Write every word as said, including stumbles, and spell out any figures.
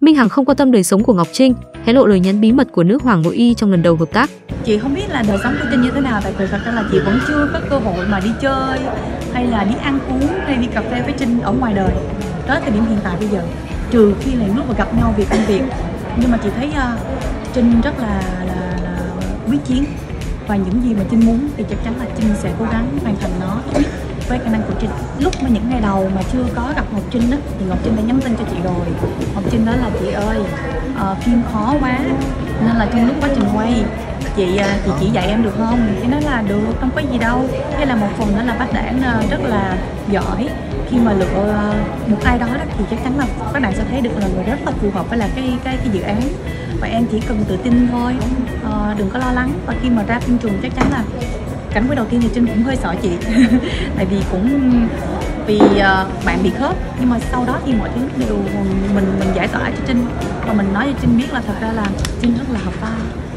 Minh Hằng không quan tâm đời sống của Ngọc Trinh, hé lộ lời nhắn bí mật của nữ hoàng nội y trong lần đầu hợp tác. Chị không biết là đời sống của Trinh như thế nào, tại vì thật ra là chị vẫn chưa có cơ hội mà đi chơi hay là đi ăn uống hay đi cà phê với Trinh ở ngoài đời. Đó là thời điểm hiện tại bây giờ, trừ khi là lúc mà gặp nhau vì công việc. Nhưng mà chị thấy uh, Trinh rất là, là, là quyết chiến, và những gì mà Trinh muốn thì chắc chắn là Trinh sẽ cố gắng hoàn thành nó với khả năng của Trinh. Lúc mà những ngày đầu mà chưa có gặp Ngọc Trinh á, thì Ngọc Trinh đã nhắn tin cho chị rồi. Ngọc Trinh nói là chị ơi, uh, phim khó quá nên là trong lúc quá trình quay chị chị chỉ dạy em được không? Chị nói là được, không có gì đâu. Thế là một phần nữa là bác Đảng rất là giỏi, khi mà lựa một ai đó, đó thì chắc chắn là các bạn sẽ thấy được là người rất là phù hợp với là cái cái cái dự án, và em chỉ cần tự tin thôi, uh, đừng có lo lắng. Và khi mà ra phim trường chắc chắn là cảnh quay đầu tiên thì Trinh cũng hơi sợ chị tại vì cũng vì uh, bạn bị khớp, nhưng mà sau đó thì mọi thứ đều mình mình giải tỏa cho Trinh, và mình nói cho Trinh biết là thật ra là Trinh rất là hợp vai.